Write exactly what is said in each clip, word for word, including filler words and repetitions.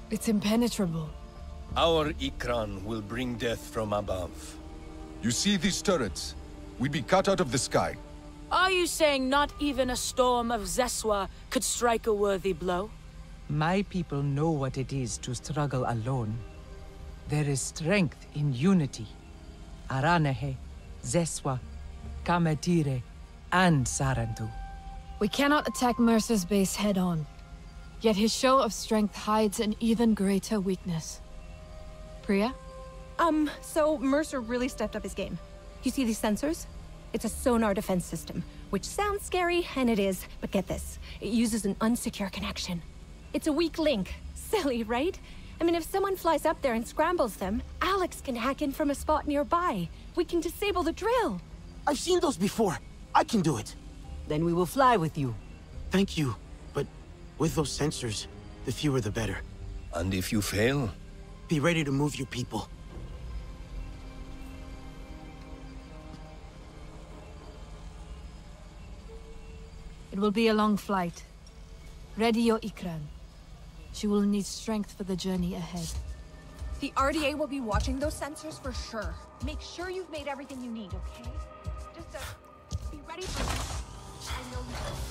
It's impenetrable. Our Ikran will bring death from above. You see these turrets? We'd be cut out of the sky. Are you saying not even a storm of Zeswa could strike a worthy blow? My people know what it is to struggle alone. There is strength in unity. Aranahe, Zeswa, Kametire, and Sarentu. We cannot attack Mercer's base head-on. Yet his show of strength hides an even greater weakness. Priya? Um, so Mercer really stepped up his game. You see these sensors? It's a sonar defense system, which sounds scary, and it is, but get this. It uses an unsecure connection. It's a weak link. Silly, right? I mean, if someone flies up there and scrambles them, Alex can hack in from a spot nearby. We can disable the drill. I've seen those before. I can do it. Then we will fly with you. Thank you, but with those sensors, the fewer the better. And if you fail? Be ready to move your people. It will be a long flight. Ready your Ikran. She will need strength for the journey ahead. The R D A will be watching those sensors for sure. Make sure you've made everything you need, okay? Just uh, be ready for this. I know you will.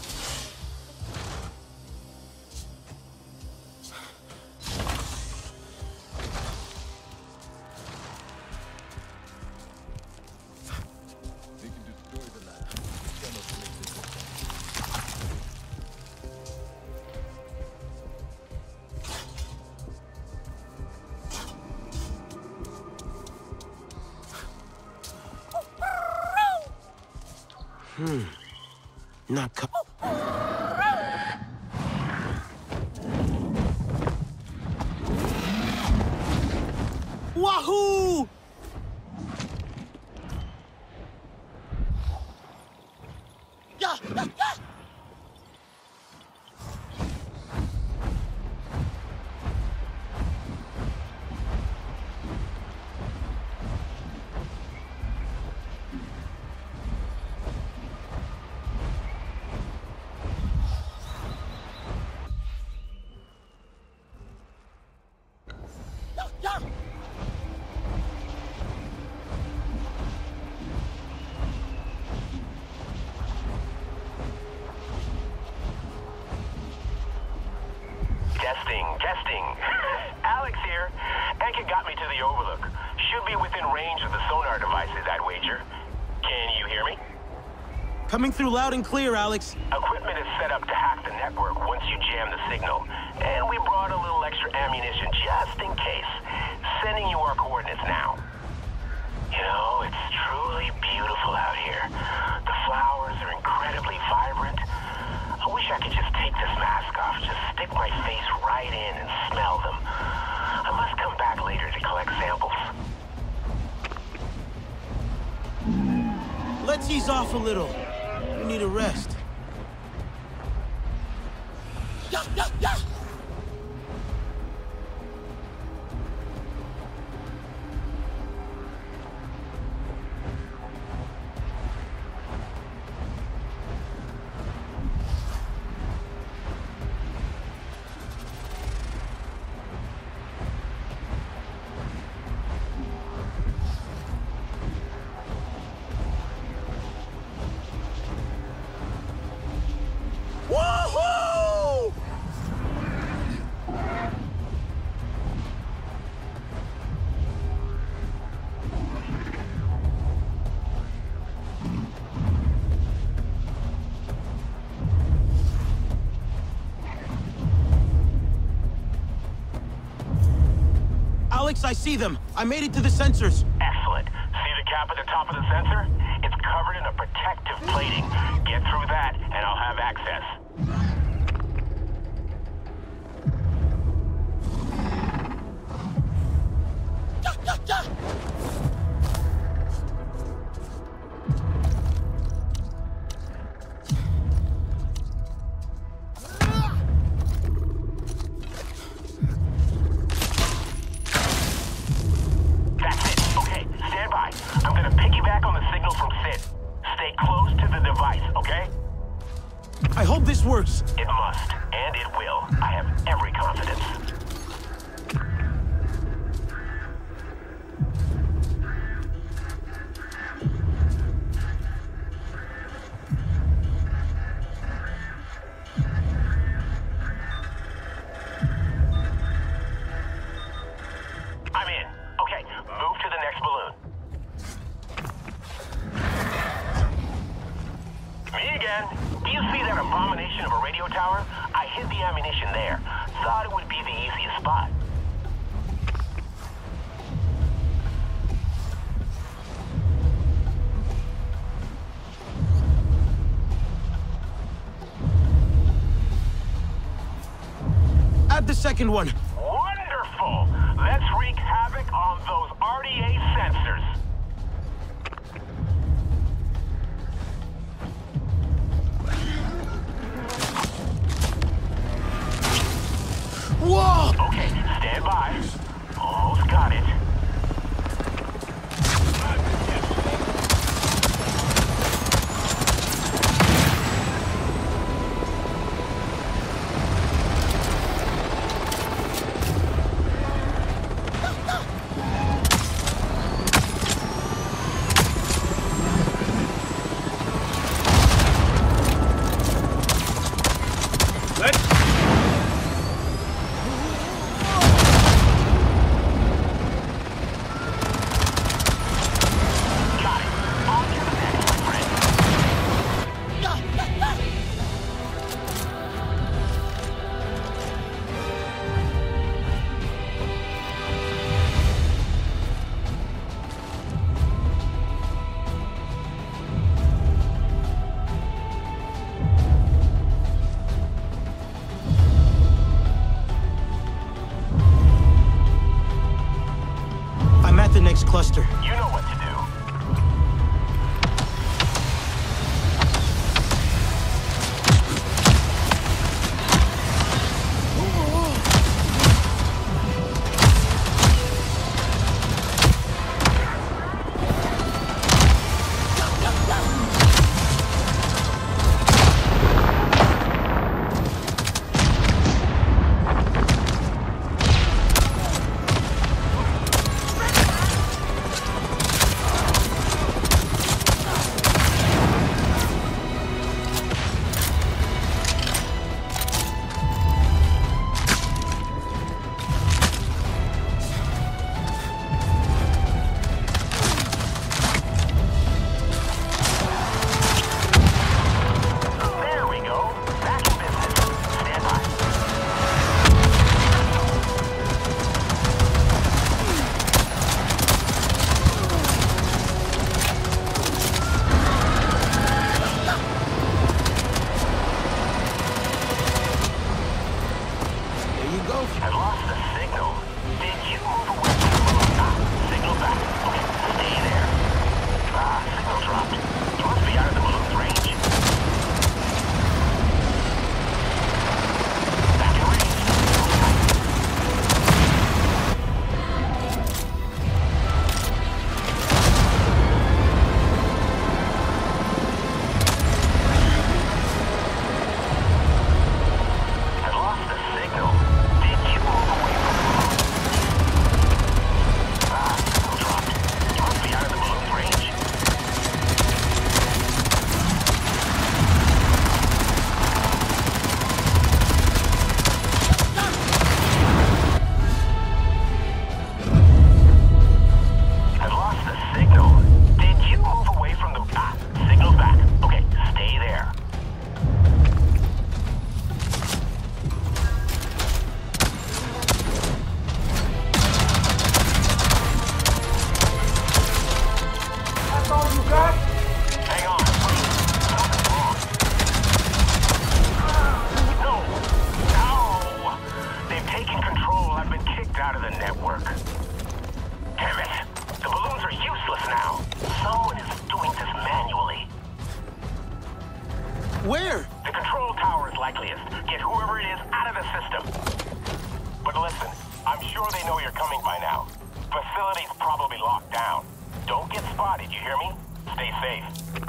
Hmm. Not co- Wahoo! Yeah, yeah, yeah! Testing, testing. Alex here. Enka got me to the Overlook. Should be within range of the sonar devices, I'd wager. Can you hear me? Coming through loud and clear, Alex. Equipment is set up to hack the network once you jam the signal. And we brought a little extra ammunition just in case. Sending you our coordinates now. You know, it's truly beautiful out here. The flowers are incredibly vibrant. I wish I could just take this mask off, just stick my face right in and smell them. I must come back later to collect samples. Let's ease off a little. We need a rest. Yeah, yeah, yeah! Woohoo! Alex, I see them. I made it to the sensors. Excellent. See the cap at the top of the sensor? It's covered in a protective plating. Get through that, and I'll have access. Yeah, yeah, yeah! That's it. Okay, stand by. I'm gonna piggyback on the signal from Sid. Stay close to the device, okay? I hope this works. It must, and it will. I have every confidence. second one. Wonderful! Let's wreak havoc on those R D A sensors. Whoa! Okay, stand by. Almost got it. The next cluster. You know what to do. I lost the signal. Did you move away from the balloon? Ah, signal back. Okay, stay there. Ah, signal dropped. You must be out of the balloon's range. Back in range. I lost the signal. Did you move away from the balloon? Ah, signal dropped. You must be out of the balloon's range. I lost the signal. Did you move away from the... Ah, signal's back. Okay, stay there. That's all you got? Hang on, wait. Something's wrong. No! No! They've taken control. I've been kicked out of the network. Damn it! The balloons are useless now. Someone is doing this manually. Where? The control tower is likeliest. Get whoever it is out of the system. But listen, I'm sure they know you're coming by now. Facility's probably locked down. Don't get spotted, you hear me? Stay safe.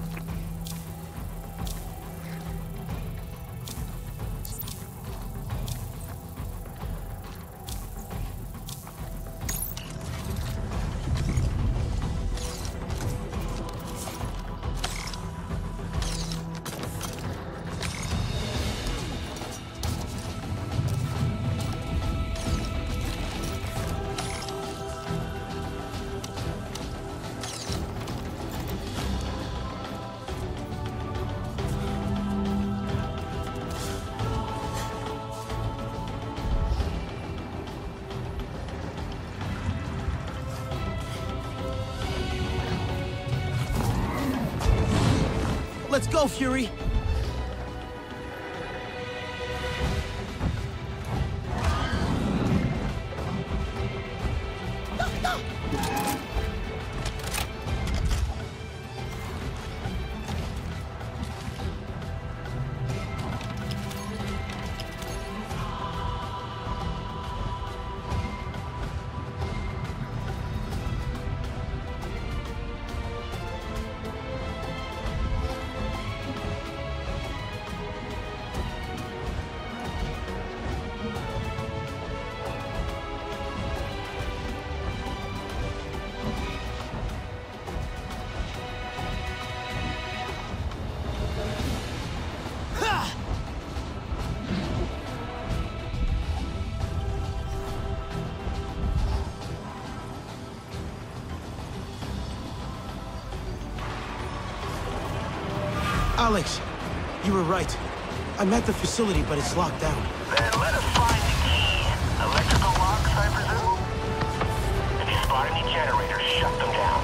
Let's go, Fury! Alex, you were right. I'm at the facility, but it's locked down. Then let us find the key. Electrical locks, I presume? If you spot any generators, shut them down.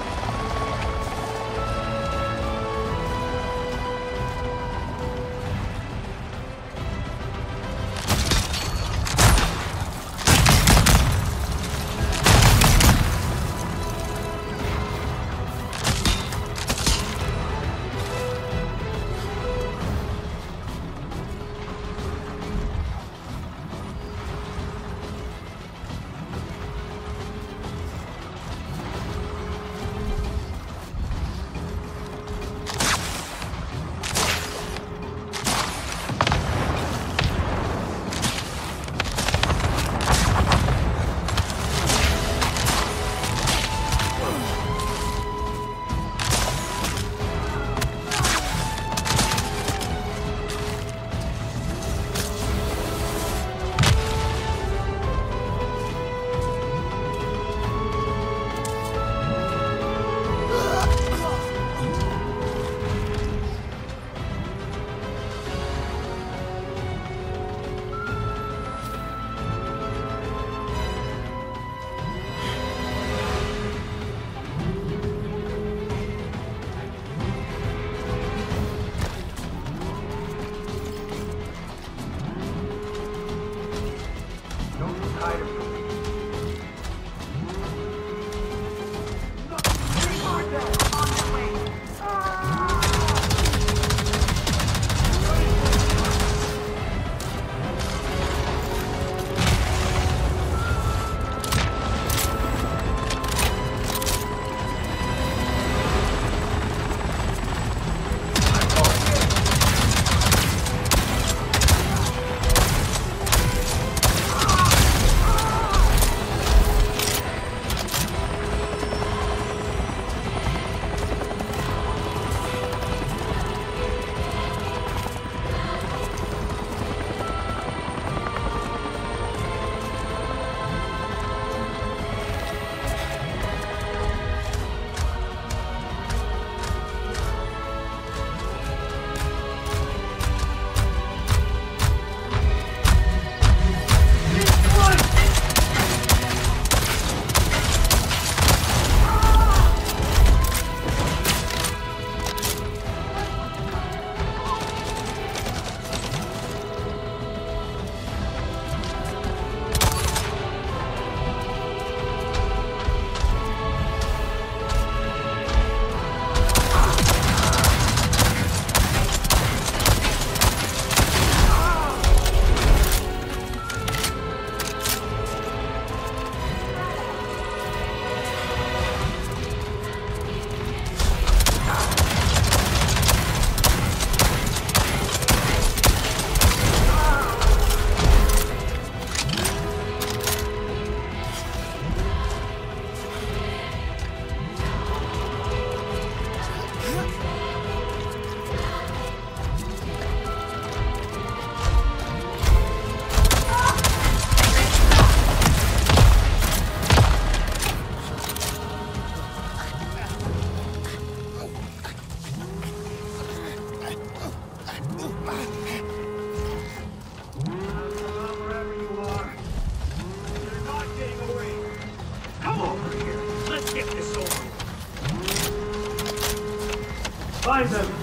Find them!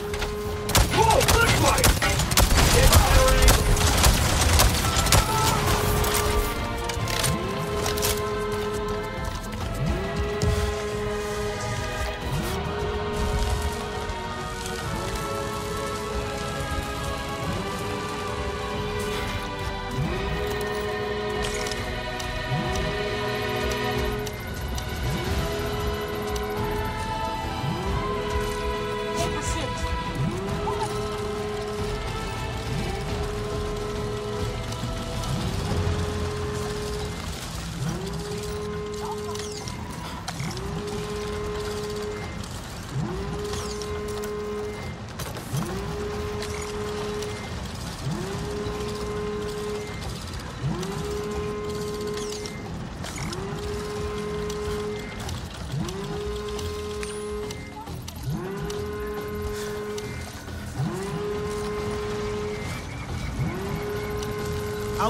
Whoa, good fire! Get firing! Take the six.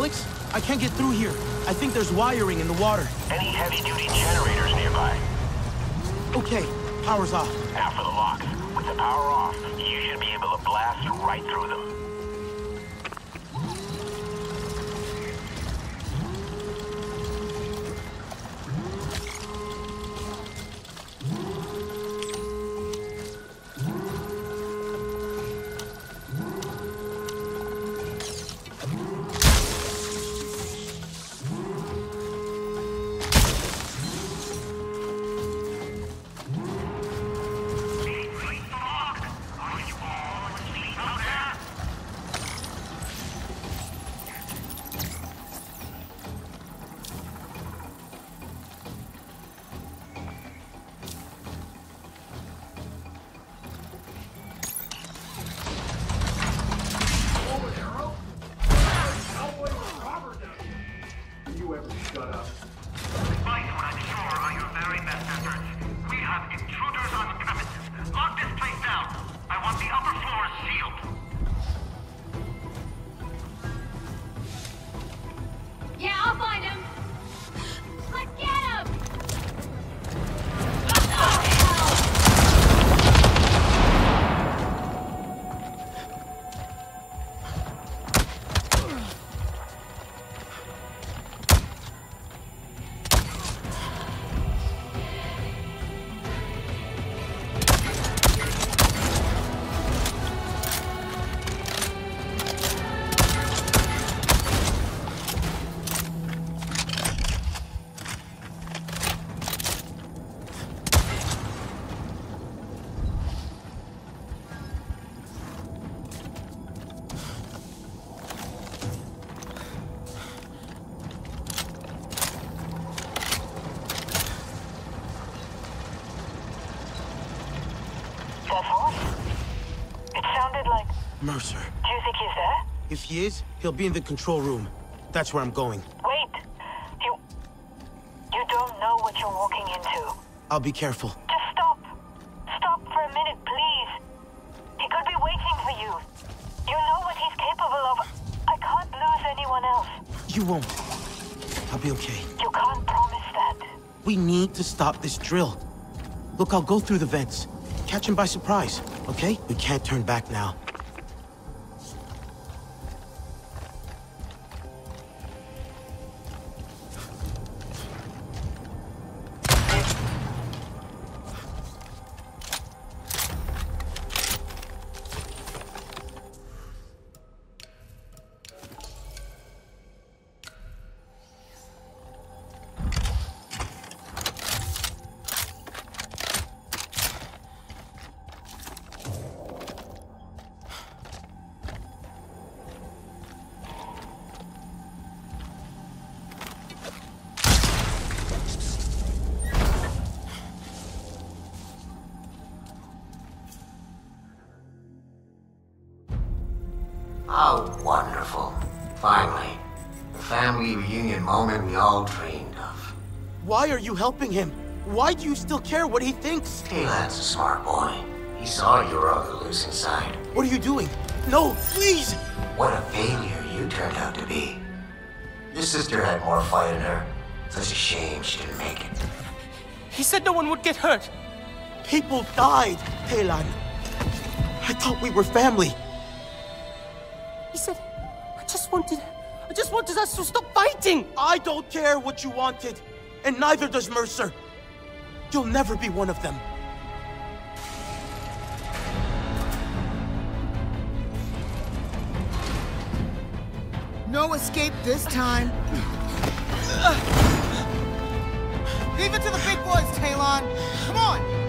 Alex? I can't get through here. I think there's wiring in the water. Any heavy-duty generators nearby? Okay, power's off. After the locks. With the power off, you should be able to blast right through them. Mercer. Do you think he's there? If he is, he'll be in the control room. That's where I'm going. Wait! You... You don't know what you're walking into. I'll be careful. Just stop! Stop for a minute, please! He could be waiting for you. You know what he's capable of. I can't lose anyone else. You won't. I'll be okay. You can't promise that. We need to stop this drill. Look, I'll go through the vents. Catch him by surprise, okay? We can't turn back now. How wonderful. Finally. The family reunion moment we all dreamed of. Why are you helping him? Why do you still care what he thinks? Talon's a smart boy. He saw you were on the losing side. What are you doing? No, please! What a failure you turned out to be. Your sister had more fight in her. Such a shame she didn't make it. He said no one would get hurt. People died, Talon. I thought we were family. He said, I just wanted... I just wanted us to stop fighting! I don't care what you wanted. And neither does Mercer. You'll never be one of them. No escape this time. Leave it to the big boys, Talon. Come on!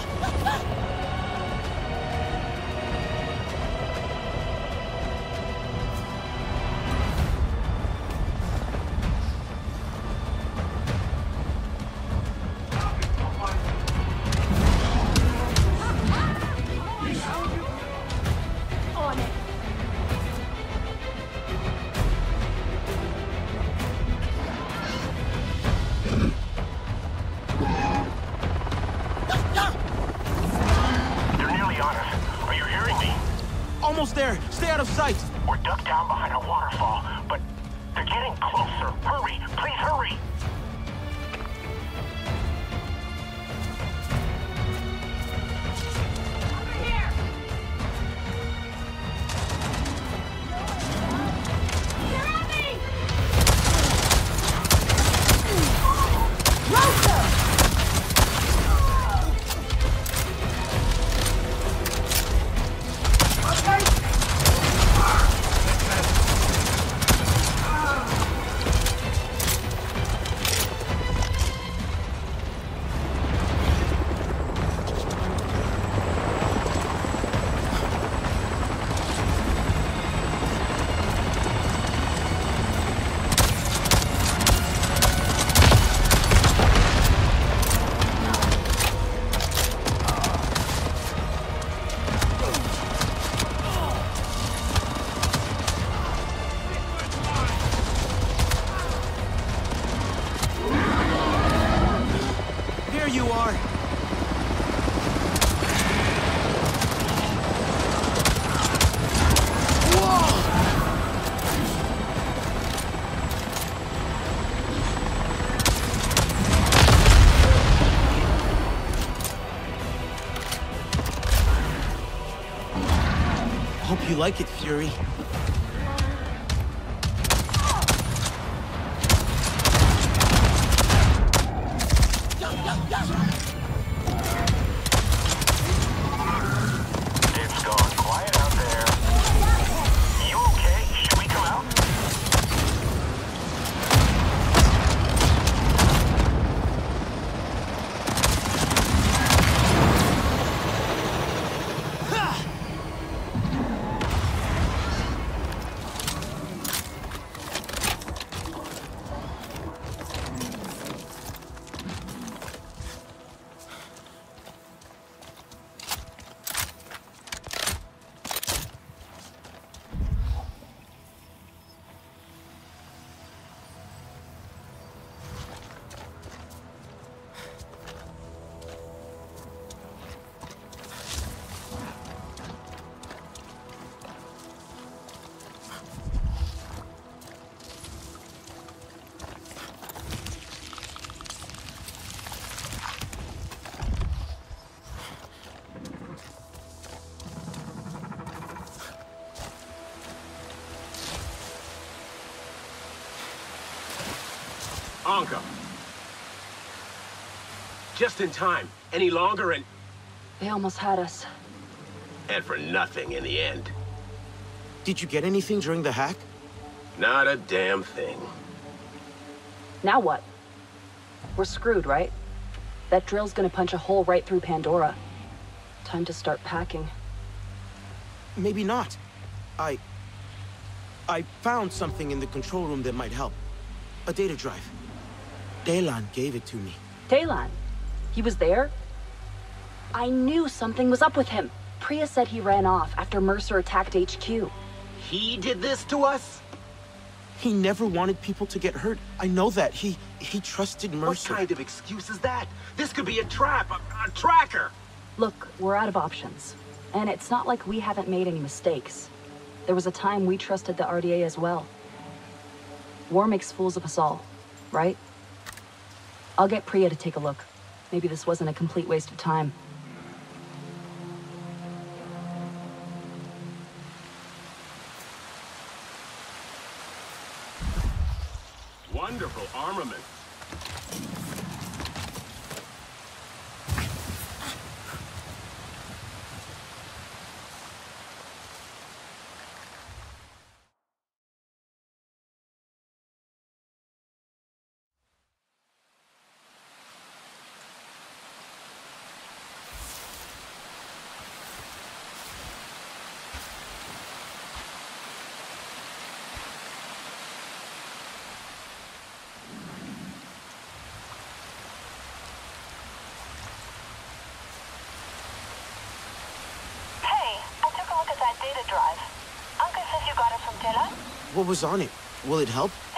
Almost there. Stay out of sight. We're ducked down behind a waterfall, but they're getting closer. Hurry! Please hurry! Hope you like it, Fury. It's gone quiet out there. You okay? Should we come out? Anka. Just in time. Any longer and... They almost had us. And for nothing in the end. Did you get anything during the hack? Not a damn thing. Now what? We're screwed, right? That drill's gonna punch a hole right through Pandora. Time to start packing. Maybe not. I... I found something in the control room that might help. A data drive. Talon gave it to me. Talon? He was there? I knew something was up with him. Priya said he ran off after Mercer attacked H Q. He did this to us? He never wanted people to get hurt. I know that. He... he trusted Mercer. What kind of excuse is that? This could be a trap, a, a tracker! Look, we're out of options. And it's not like we haven't made any mistakes. There was a time we trusted the R D A as well. War makes fools of us all, right? I'll get Priya to take a look. Maybe this wasn't a complete waste of time. Wonderful armament. data drive. Uncle says you got it from Talon? What was on it? Will it help?